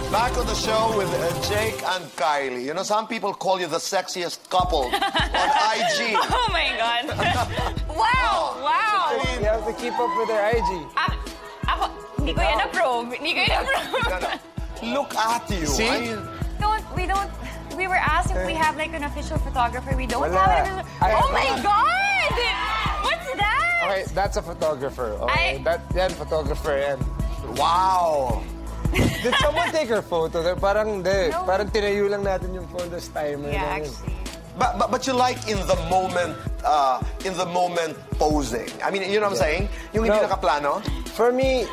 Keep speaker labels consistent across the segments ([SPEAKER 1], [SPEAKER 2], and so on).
[SPEAKER 1] Back on the show with Jake and Kylie. You know, some people call you the sexiest couple on IG.
[SPEAKER 2] Oh my God. Wow! Wow!
[SPEAKER 3] You have to keep up with their IG.
[SPEAKER 2] Ako, hindi ko yan approve. Hindi ko yan approve.
[SPEAKER 1] Look at you.
[SPEAKER 3] See?
[SPEAKER 2] We were asked if we have like an official photographer. We don't
[SPEAKER 3] Wala.
[SPEAKER 2] have it. Oh my God! What's that?
[SPEAKER 3] Okay, that's a photographer. Okay, yan, photographer yan.
[SPEAKER 1] Wow.
[SPEAKER 3] Did someone take her photo? Parang hindi. No. Parang tinayo lang natin yung phone this timer.
[SPEAKER 2] Yeah, actually.
[SPEAKER 1] But you like in the moment posing. I mean, you know what I'm saying? Yung hindi nakaplano?
[SPEAKER 3] For me,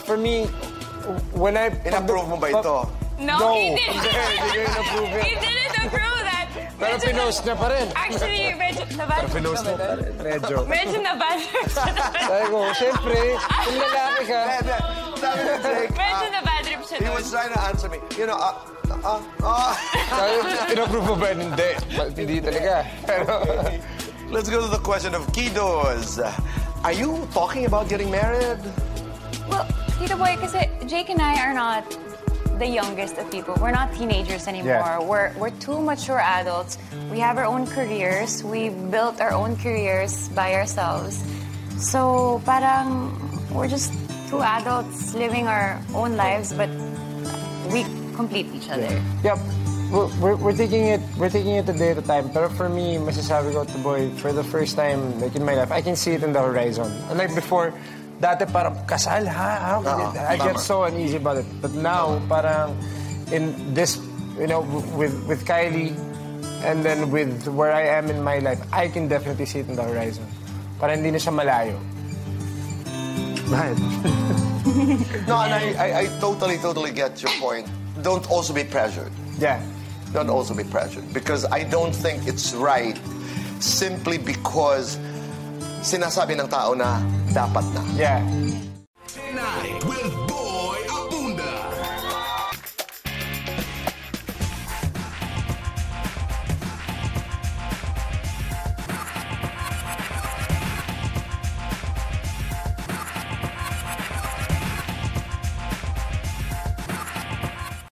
[SPEAKER 3] when I...
[SPEAKER 1] In-approve mo ba ito?
[SPEAKER 2] No, he didn't.
[SPEAKER 3] Hindi ko in-approve it.
[SPEAKER 2] He didn't approve that.
[SPEAKER 3] Pero pinost niya pa rin.
[SPEAKER 2] Actually, medyo nabadrip.
[SPEAKER 1] Pinost mo pa rin.
[SPEAKER 2] Medyo nabadrip siya.
[SPEAKER 3] Sabi ko, siyempre, kung lalaki ka...
[SPEAKER 1] Sabi ni Jake,
[SPEAKER 2] medyo nabadrip siya.
[SPEAKER 1] He was trying to answer me. You know,
[SPEAKER 3] Sabi, in-approve mo ba? Hindi. Hindi talaga. Pero...
[SPEAKER 1] Let's go to the question of kiddos. Are you talking about getting married?
[SPEAKER 2] Well, Tito Boy, kasi Jake and I are not the youngest of people. We're not teenagers anymore.
[SPEAKER 3] Yeah.
[SPEAKER 2] We're two mature adults. We have our own careers. We built our own careers by ourselves. So, parang we're just two adults living our own lives, but we complete each other.
[SPEAKER 3] Yep. We're taking it a day at a time. Pero for me, masasabi ko to Boy, for the first time like in my life, I can see it in the horizon. Unlike before, dati parang kasal, ha? I get so uneasy about it. But now, parang in this, you know, with Kylie, and then with where I am in my life, I can definitely see it in the horizon. Parang hindi na siya malayo. Right.
[SPEAKER 1] No, and I totally get your point. Don't also be pressured.
[SPEAKER 3] Yeah.
[SPEAKER 1] Don't also be pressured. Because I don't think it's right simply because sinasabi ng tao na dapat na.
[SPEAKER 3] Yeah.
[SPEAKER 4] Tonight with